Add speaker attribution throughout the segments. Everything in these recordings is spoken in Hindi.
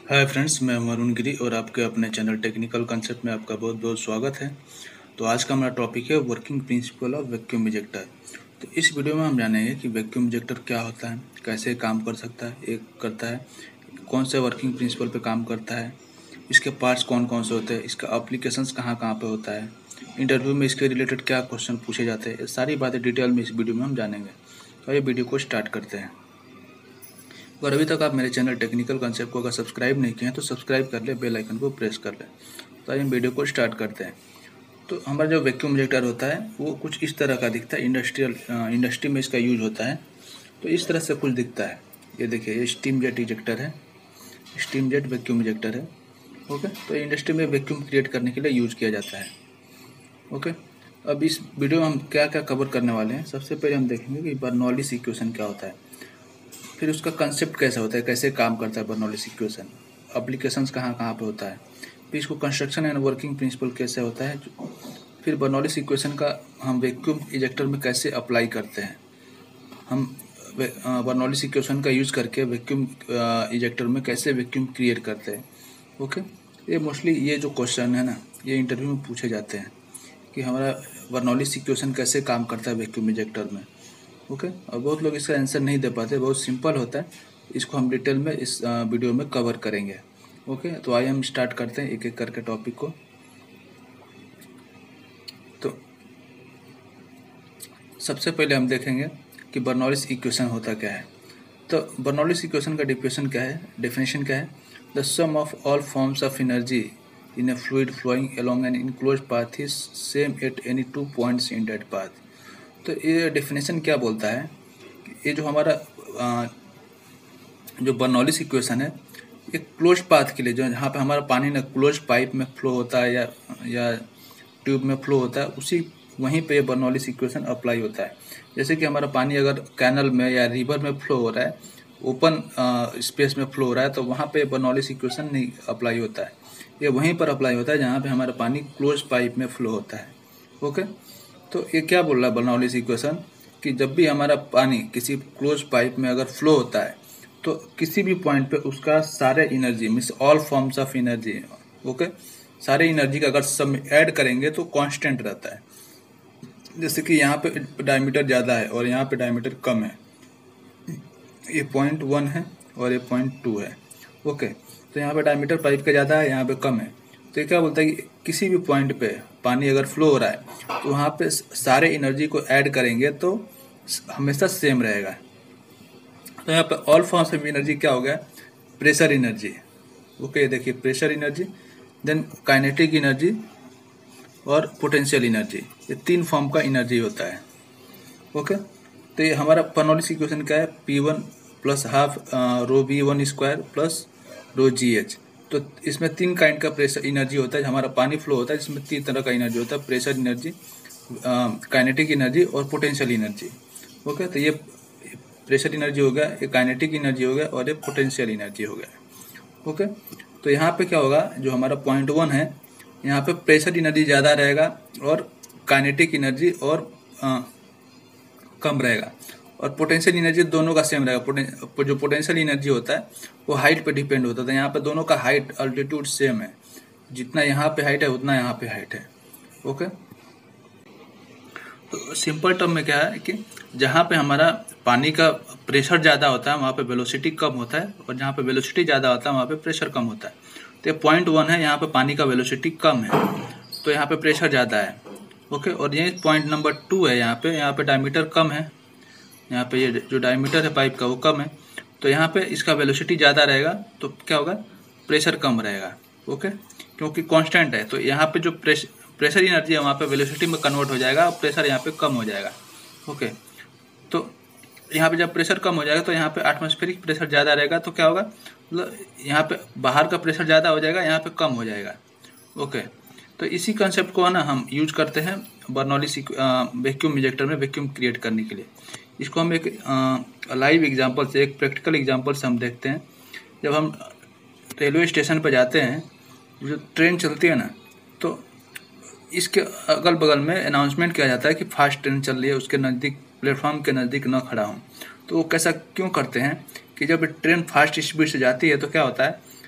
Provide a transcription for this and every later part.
Speaker 1: हाय फ्रेंड्स, मैं हूं अरुण गिरी और आपके अपने चैनल टेक्निकल कंसेप्ट में आपका बहुत बहुत स्वागत है। तो आज का हमारा टॉपिक है working principle of vacuum injector. तो इस वीडियो में हम जानेंगे कि वैक्यूम इंजेक्टर क्या होता है, कैसे काम कर सकता है, एक करता है, कौन से वर्किंग प्रिंसिपल पे काम करता है, इसके पार्ट्स कौन कौन से होते हैं, इसका एप्लीकेशंस कहाँ कहाँ पे होता है, इंटरव्यू में इसके रिलेटेड क्या क्वेश्चन पूछे जाते हैं, ये सारी बातें डिटेल में इस वीडियो में हम जानेंगे। तो ये वीडियो को स्टार्ट करते हैं। और अभी तक आप मेरे चैनल टेक्निकल कंसेप्ट को अगर सब्सक्राइब नहीं किए हैं तो सब्सक्राइब कर ले, बेल आइकन को प्रेस कर ले। तो आइए हम वीडियो को स्टार्ट करते हैं। तो हमारा जो वैक्यूम इंजेक्टर होता है वो कुछ इस तरह का दिखता है। इंडस्ट्री में इसका यूज होता है। तो इस तरह से कुछ दिखता है। ये देखिए, ये स्टीम जेट इंजेक्टर है, स्टीम जेट वैक्यूम इंजेक्टर है। ओके, तो इंडस्ट्री में वैक्यूम क्रिएट करने के लिए यूज किया जाता है। ओके, अब इस वीडियो में हम क्या क्या कवर करने वाले हैं। सबसे पहले हम देखेंगे कि बर्नौलीज इक्वेशन क्या होता है, फिर उसका कंसेप्ट कैसा होता है, कैसे काम करता है बर्नौलीज इक्वेशन, एप्लीकेशंस कहाँ कहाँ पे होता है, फिर इसको कंस्ट्रक्शन एंड वर्किंग प्रिंसिपल कैसे होता है, फिर बर्नौलीज इक्वेशन का हम वैक्यूम इंजेक्टर में कैसे अप्लाई करते हैं, हम बर्नौलीज इक्वेशन का यूज करके वैक्यूम इंजेक्टर में कैसे वैक्यूम क्रिएट करते हैं। ओके, ये मोस्टली ये जो क्वेश्चन है ना, ये इंटरव्यू में पूछे जाते हैं कि हमारा बर्नौलीज इक्वेशन कैसे काम करता है वैक्यूम इंजेक्टर में। ओके, और बहुत लोग इसका आंसर नहीं दे पाते, बहुत सिंपल होता है। इसको हम डिटेल में इस वीडियो में कवर करेंगे। ओके, तो आइए हम स्टार्ट करते हैं एक एक करके टॉपिक को। तो सबसे पहले हम देखेंगे कि बर्नौलीज इक्वेशन होता क्या है। तो बर्नौलीज इक्वेशन का डेफिनेशन क्या है? The sum of all forms of energy in a fluid flowing along an enclosed path is same at any 2 points in that path. तो ये डेफिनेशन क्या बोलता है? ये जो हमारा जो बर्नौलीज इक्वेशन है, ये क्लोज पाथ के लिए, जो जहाँ पे हमारा पानी ना क्लोज पाइप में फ्लो होता है या ट्यूब में फ्लो होता है, उसी वहीं पे बर्नौलीज इक्वेशन अप्लाई होता है। जैसे कि हमारा पानी अगर कैनल में या रिवर में फ्लो हो रहा है, ओपन स्पेस में फ्लो हो रहा है, तो वहाँ पे बर्नौलीज इक्वेशन नहीं अप्लाई होता है। ये वहीं पर अप्लाई होता है जहाँ पे हमारा पानी क्लोज पाइप में फ्लो होता है। ओके, तो ये क्या बोल रहा है बर्नौलीज इक्वेशन, कि जब भी हमारा पानी किसी क्लोज पाइप में अगर फ्लो होता है, तो किसी भी पॉइंट पे उसका सारे energy means all forms of energy, okay, सारे एनर्जी का अगर सब ऐड करेंगे तो कांस्टेंट रहता है। जैसे कि यहाँ पे डायमीटर ज़्यादा है और यहाँ पे डायमीटर कम है, ये 0.1 है और ये 0.2 है। ओके, तो यहाँ पे डायमीटर पाइप का ज़्यादा है, यहाँ पे कम है। तो ये क्या बोलता है कि किसी भी पॉइंट पे पानी अगर फ्लो हो रहा है तो वहाँ पे सारे एनर्जी को ऐड करेंगे तो हमेशा सेम रहेगा। तो यहाँ पे ऑल फॉर्म्स ऑफ एनर्जी क्या हो गया? Pressure energy. ओके, देखिए, pressure energy, then kinetic energy और पोटेंशियल एनर्जी, ये 3 फॉर्म का एनर्जी होता है। ओके, तो ये हमारा बर्नौलीज इक्वेशन क्या है? P1 plus half rho V1 square plus rho GH। तो इसमें 3 काइंड का प्रेशर एनर्जी होता है। हमारा पानी फ्लो होता है जिसमें 3 तरह का एनर्जी होता है: प्रेशर एनर्जी, काइनेटिक एनर्जी और पोटेंशियल एनर्जी। ओके, तो ये प्रेशर एनर्जी हो गया, ये काइनेटिक एनर्जी हो गया और ये पोटेंशियल एनर्जी हो गया। ओके, तो यहाँ पे क्या होगा, जो हमारा 0.1 है, यहाँ पे प्रेशर एनर्जी ज़्यादा रहेगा और काइनेटिक एनर्जी और कम रहेगा, और पोटेंशियल एनर्जी दोनों का सेम रहेगा। जो पोटेंशियल एनर्जी होता है वो हाइट पे डिपेंड होता है। यहाँ पे दोनों का हाइट अल्टीट्यूड सेम है, जितना यहाँ पे हाइट है उतना यहाँ पे हाइट है। ओके, तो सिंपल टर्म में क्या है कि जहाँ पे हमारा पानी का प्रेशर ज़्यादा होता है वहाँ पे वेलोसिटी कम होता है, और जहाँ पे वेलोसिटी ज़्यादा होता है वहाँ पे प्रेशर कम होता है। तो ये 0.1 है, यहाँ पे पानी का वेलोसिटी कम है तो यहाँ पे प्रेशर ज़्यादा है। ओके, और ये पॉइंट नंबर 2 है, यहाँ पे डायमीटर कम है, यहाँ पे ये जो डायमीटर है पाइप का वो कम है, तो यहाँ पे इसका वेलोसिटी ज़्यादा रहेगा तो क्या होगा? प्रेशर कम रहेगा। ओके, क्योंकि कांस्टेंट है, तो यहाँ पे जो प्रेशर एनर्जी है वहाँ पे वेलोसिटी में कन्वर्ट हो जाएगा और प्रेशर यहाँ पे कम हो जाएगा। ओके, तो यहाँ पे जब प्रेशर कम हो जाएगा तो यहाँ पे एटमॉस्फेरिक प्रेशर ज़्यादा रहेगा, तो क्या होगा, मतलब यहाँ पे बाहर का प्रेशर ज़्यादा हो जाएगा, यहाँ पे कम हो जाएगा। ओके, तो इसी कंसेप्ट को ना हम यूज करते हैं बर्नौलीज वैक्यूम इंजेक्टर में वैक्यूम क्रिएट करने के लिए। इसको हम एक लाइव एग्जांपल से, एक प्रैक्टिकल एग्जांपल से हम देखते हैं। जब हम रेलवे स्टेशन पर जाते हैं, जो ट्रेन चलती है ना, तो इसके अगल बगल में अनाउंसमेंट किया जाता है कि फास्ट ट्रेन चल रही है, उसके नज़दीक, प्लेटफॉर्म के नज़दीक न खड़ा हूँ। तो वो कैसा क्यों करते हैं कि जब ट्रेन फास्ट स्पीड से जाती है तो क्या होता है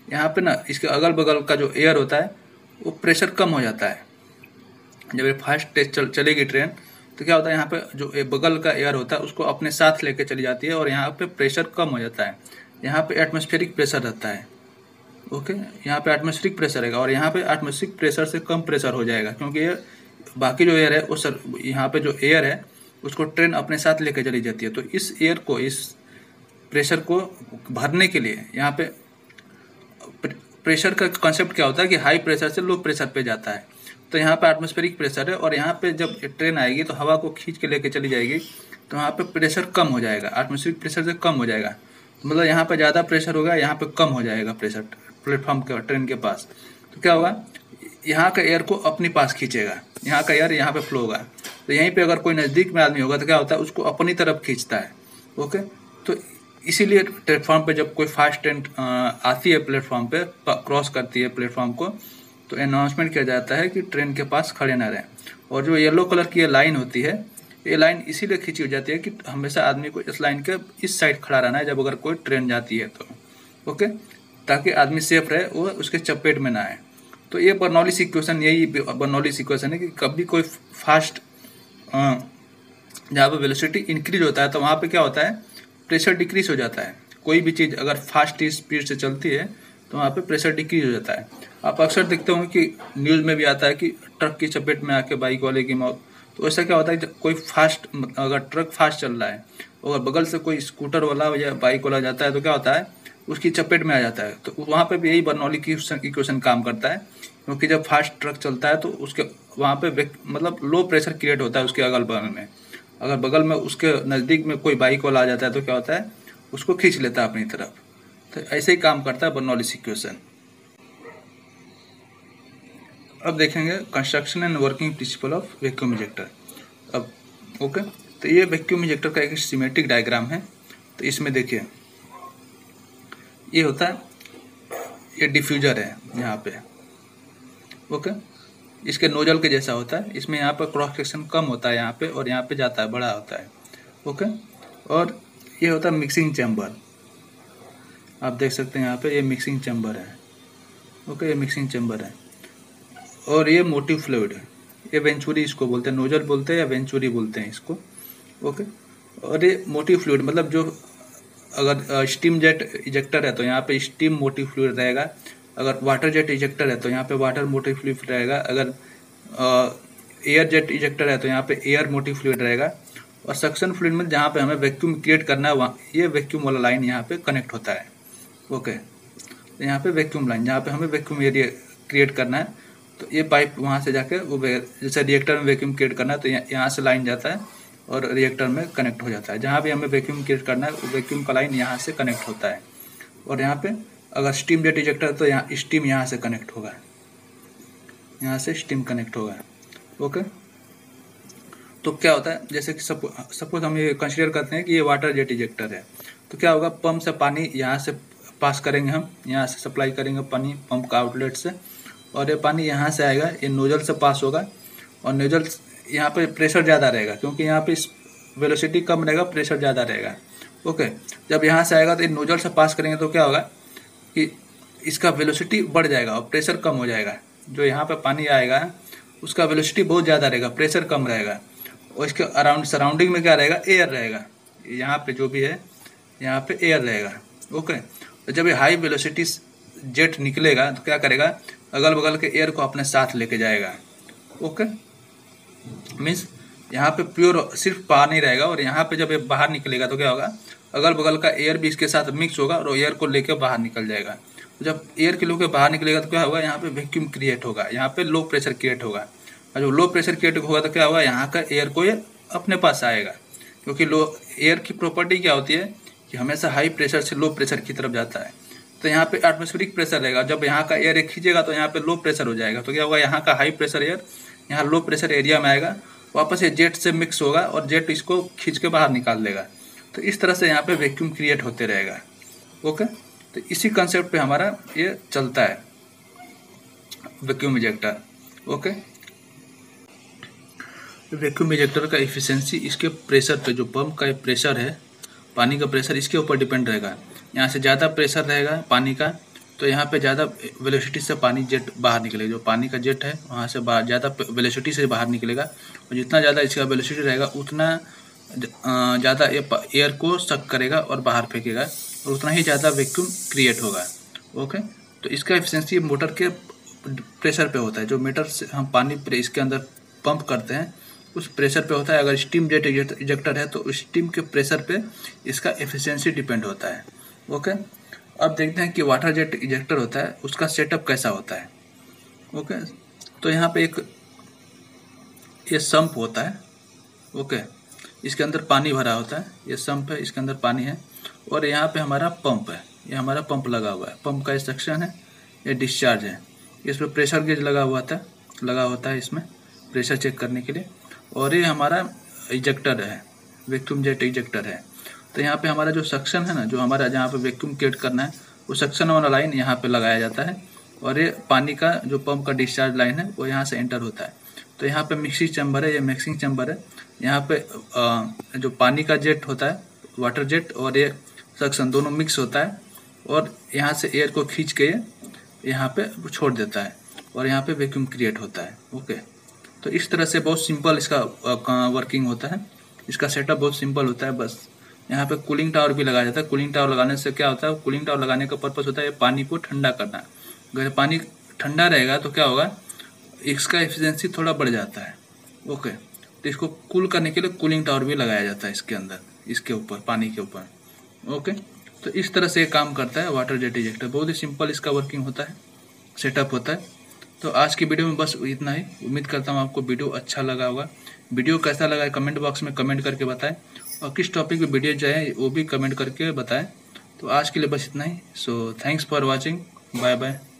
Speaker 1: यहाँ पे ना इसके अगल बगल का जो एयर होता है वो प्रेशर कम हो जाता है। जब ये फास्ट तेज चलेगी ट्रेन तो क्या होता है, यहाँ पे जो बगल का एयर होता है उसको अपने साथ लेके चली जाती है और यहाँ पे प्रेशर कम हो जाता है। यहाँ पे एटमॉस्फेरिक प्रेशर रहता है। ओके, यहाँ पे एटमॉस्फेरिक प्रेशर रहेगा और यहाँ पे एटमॉस्फेरिक प्रेशर से कम प्रेशर हो जाएगा, क्योंकि ये बाकी जो एयर है वो सर यहाँ पे जो एयर है उसको ट्रेन अपने साथ लेके चली जाती है। तो इस एयर को, इस प्रेशर को भरने के लिए यहाँ पे प्रेशर का कॉन्सेप्ट क्या होता है कि हाई प्रेशर से लो प्रेशर पे जाता है। तो यहाँ पे एटमॉस्फेरिक प्रेशर है और यहाँ पे जब ट्रेन आएगी तो हवा को खींच के लेके चली जाएगी, तो यहाँ पे प्रेशर कम हो जाएगा, एटमॉस्फेरिक प्रेशर से कम हो जाएगा। मतलब यहाँ पे ज़्यादा प्रेशर होगा, यहाँ पे कम हो जाएगा प्रेशर प्लेटफॉर्म के ट्रेन के पास। तो क्या होगा, यहाँ का एयर को अपने पास खींचेगा, यहाँ का एयर यहाँ पे फ्लो होगा। तो यहीं पे अगर कोई नज़दीक में आदमी होगा तो क्या होता है, उसको अपनी तरफ खींचता है। ओके, तो इसीलिए प्लेटफॉर्म पे जब कोई फास्ट ट्रेन आती है, प्लेटफॉर्म पे क्रॉस करती है प्लेटफॉर्म को, तो अनाउंसमेंट किया जाता है कि ट्रेन के पास खड़े ना रहें। और जो येलो कलर की ये लाइन होती है, ये लाइन इसीलिए खींची हो जाती है कि हमेशा आदमी को इस लाइन के इस साइड खड़ा रहना है जब अगर कोई ट्रेन जाती है तो। ओके, ताकि आदमी सेफ रहे, वो उसके चपेट में ना आए। तो ये बर्नौलीज इक्वेशन, यही बर्नौलीज इक्वेशन है कि कभी कोई फास्ट जहाँ पे वेलोसिटी इंक्रीज होता है तो वहाँ पे क्या होता है, प्रेशर डिक्रीज हो जाता है। कोई भी चीज़ अगर फास्ट स्पीड से चलती है तो वहाँ पे प्रेशर डिक्रीज हो जाता है। आप अक्सर देखते होंगे कि न्यूज़ में भी आता है कि ट्रक की चपेट में आके बाइक वाले की मौत। तो ऐसा क्या होता है, कोई फास्ट, अगर ट्रक फास्ट चल रहा है और बगल से कोई स्कूटर वाला या बाइक वाला जाता है तो क्या होता है, उसकी चपेट में आ जाता है। तो वहाँ पे भी यही बर्नौली की इक्वेशन काम करता है, क्योंकि जब फास्ट ट्रक चलता है तो उसके वहाँ पे मतलब लो प्रेशर क्रिएट होता है उसके अगल बगल में। अगर बगल में उसके नज़दीक में कोई बाइक वाला आ जाता है तो क्या होता है, उसको खींच लेता है अपनी तरफ। तो ऐसे ही काम करता है बर्नौलीज इक्वेशन। अब देखेंगे construction and working principle of vacuum injector. अब ओके, तो ये वैक्यूम इंजेक्टर का एक सिमेट्रिक डायग्राम है। तो इसमें देखिए, ये होता है, ये डिफ्यूजर है यहाँ पे। ओके, इसके नोजल के जैसा होता है। इसमें यहाँ पर क्रॉस सेक्शन कम होता है यहाँ पे, और यहाँ पे जाता है, बड़ा होता है। ओके, और ये होता है मिक्सिंग चैम्बर। आप देख सकते हैं यहाँ पे, ये मिक्सिंग चैम्बर है। ओके, ये मिक्सिंग चैम्बर है। और ये मोटिव फ्लूइड है, ये वेंचुरी इसको बोलते हैं, नोजल बोलते हैं या वेंचुरी बोलते हैं इसको। ओके, और ये मोटिव फ्लूइड मतलब जो अगर स्टीम जेट इजेक्टर है तो यहाँ पे स्टीम मोटिव फ्लूइड रहेगा। अगर वाटर जेट इजेक्टर है तो यहाँ पे वाटर मोटिव फ्लूइड रहेगा। अगर एयर जेट इजेक्टर है तो यहाँ पे एयर मोटिव फ्लूइड रहेगा। और सक्शन फ्लूइड में जहाँ पे हमें वैक्यूम क्रिएट करना है, वहाँ ये वैक्यूम वाला लाइन यहाँ पे कनेक्ट होता है। ओके, तो यहाँ पे वैक्यूम लाइन, जहाँ पे हमें वैक्यूम एरिया क्रिएट करना है, तो ये पाइप वहाँ से जाके वो, जैसे रिएक्टर में वैक्यूम क्रिएट करना है तो यहाँ से लाइन जाता है और रिएक्टर में कनेक्ट हो जाता है। जहाँ भी हमें वैक्यूम क्रिएट करना है वो वैक्यूम का लाइन यहाँ से कनेक्ट होता है। और यहाँ पे अगर स्टीम जेट इजेक्टर है तो यहाँ स्टीम यहाँ से कनेक्ट होगा, यहाँ से स्टीम कनेक्ट होगा। ओके, तो क्या होता है, जैसे कि सपोज हम ये कंसिडर करते हैं कि ये वाटर जेट इजेक्टर है, तो क्या होगा, पंप से पानी यहाँ से पास करेंगे, हम यहाँ से सप्लाई करेंगे पानी पंप का आउटलेट से, और ये पानी यहाँ से आएगा, ये नोजल से पास होगा। और नोजल यहाँ पे प्रेशर ज़्यादा रहेगा, क्योंकि यहाँ पे वेलोसिटी कम रहेगा, प्रेशर ज़्यादा रहेगा। ओके, जब यहाँ से आएगा तो ये नोजल से पास करेंगे तो क्या होगा कि इसका वेलोसिटी बढ़ जाएगा और प्रेशर कम हो जाएगा। जो यहाँ पे पानी आएगा उसका वेलोसिटी बहुत ज़्यादा रहेगा, प्रेशर कम रहेगा। और इसके अराउंड सराउंडिंग में क्या रहेगा, एयर रहेगा। यहाँ पे जो भी है यहाँ पे एयर रहेगा। ओके, तो जब ये हाई वेलोसिटी जेट निकलेगा तो क्या करेगा, अगल बगल के एयर को अपने साथ लेके जाएगा। ओके, मीन्स यहाँ पे प्योर सिर्फ पानी रहेगा, और यहाँ पे जब ये बाहर निकलेगा तो क्या होगा, अगल बगल का एयर भी इसके साथ मिक्स होगा और एयर को लेके बाहर निकल जाएगा। जब एयर के लेके बाहर निकलेगा तो क्या होगा, यहाँ पे वैक्यूम क्रिएट होगा, यहाँ पे लो प्रेशर क्रिएट होगा। और जब लो प्रेशर क्रिएट होगा तो क्या होगा, यहाँ का एयर को ये अपने पास आएगा। क्योंकि लो एयर की प्रॉपर्टी क्या होती है कि हमेशा हाई प्रेशर से लो प्रेशर की तरफ जाता है। तो यहाँ पे एटमॉस्फेरिक प्रेशर रहेगा, जब यहाँ का एयर खींचेगा तो यहाँ पे लो प्रेशर हो जाएगा। तो क्या होगा, यहाँ का हाई प्रेशर एयर यहाँ लो प्रेशर एरिया में आएगा, वापस ये जेट से मिक्स होगा और जेट इसको खींच के बाहर निकाल देगा। तो इस तरह से यहाँ पे वैक्यूम क्रिएट होते रहेगा। ओके, तो इसी कंसेप्ट पे हमारा ये चलता है vacuum injector. Okay, vacuum injector का एफिशिएंसी इसके प्रेशर पे, जो पंप का प्रेशर है, पानी का प्रेशर, इसके ऊपर डिपेंड रहेगा। यहाँ से ज़्यादा प्रेशर रहेगा पानी का तो यहाँ पे ज़्यादा वेलोसिटी से पानी जेट बाहर निकलेगा, जो पानी का जेट है वहाँ से बाहर ज़्यादा वेलोसिटी से बाहर निकलेगा, और जितना ज़्यादा इसका वेलोसिटी रहेगा उतना ज़्यादा एयर को सक करेगा और बाहर फेंकेगा, और उतना ही ज़्यादा वैक्यूम क्रिएट होगा। ओके, तो इसका एफिशिएंसी मोटर के प्रेशर पे होता है। जो मीटर से हम पानी इसके अंदर पंप करते हैं उस प्रेशर पे होता है। अगर स्टीम जेट इजेक्टर है तो स्टीम के प्रेशर पे इसका एफिशिएंसी डिपेंड होता है। ओके, अब देखते हैं कि वाटर जेट इजेक्टर होता है उसका सेटअप कैसा होता है। ओके, तो यहाँ पे ये सम्प होता है। ओके, इसके अंदर पानी भरा होता है, ये सम्प है, इसके अंदर पानी है, और यहाँ पे हमारा पंप है, ये हमारा पंप लगा हुआ है। पंप का सेक्शन है, ये डिस्चार्ज है, इस पर प्रेशर गेज लगा होता है इसमें प्रेशर चेक करने के लिए, और ये हमारा इजेक्टर है, वैक्यूम जेट इजेक्टर है। तो यहाँ पे हमारा जो सक्शन है ना, जो हमारा जहाँ पे वैक्यूम क्रिएट करना है वो सक्शन वाला लाइन यहाँ पे लगाया जाता है, और ये पानी का जो पंप का डिस्चार्ज लाइन है वो यहाँ से एंटर होता है। तो यहाँ पे मिक्सिंग चैम्बर है, ये मिक्सिंग चैम्बर है। यहाँ पे जो पानी का जेट होता है, वाटर जेट, और ये सक्शन दोनों मिक्स होता है, और यहाँ से एयर को खींच के यहाँ पे छोड़ देता है, और यहाँ पे वैक्यूम क्रिएट होता है। ओके, तो इस तरह से बहुत सिंपल इसका वर्किंग होता है। इसका सेटअप बहुत सिंपल होता है। बस यहाँ पे कूलिंग टावर भी लगाया जाता है। कूलिंग टावर लगाने से क्या होता है, कूलिंग टावर लगाने का पर्पस होता है पानी को ठंडा करना। अगर पानी ठंडा रहेगा तो क्या होगा, इसका एफिशिएंसी थोड़ा बढ़ जाता है। ओके, तो इसको कूल करने के लिए कूलिंग टावर भी लगाया जाता है इसके अंदर, इसके ऊपर, पानी के ऊपर। ओके, तो इस तरह से ये काम करता है वाटर जेट इजेक्टर। बहुत ही सिंपल इसका वर्किंग होता है, सेटअप होता है। तो आज की वीडियो में बस इतना ही। उम्मीद करता हूँ आपको वीडियो अच्छा लगा होगा। वीडियो कैसा लगा कमेंट बॉक्स में कमेंट करके बताएं, और किस टॉपिक पे वीडियो चाहे वो भी कमेंट करके बताएं। तो आज के लिए बस इतना ही। So thanks for watching, bye bye.